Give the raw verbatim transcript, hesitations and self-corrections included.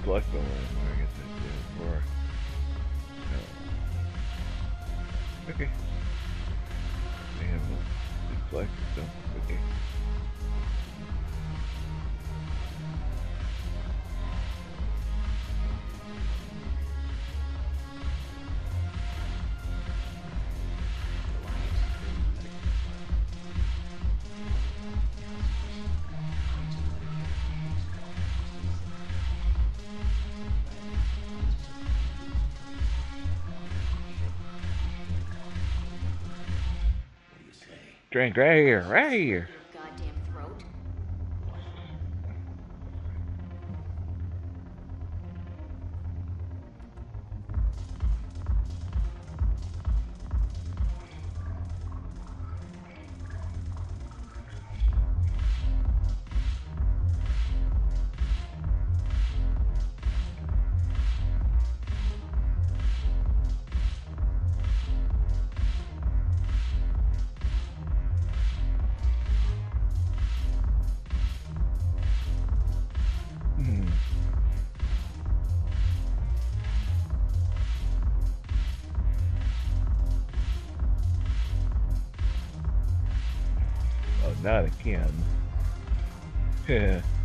select the one. I guess I did it before. No. Okay. They have no select, so okay. Drink right here, right here. Goddamn throat. Hmm. Oh, not again. Yeah.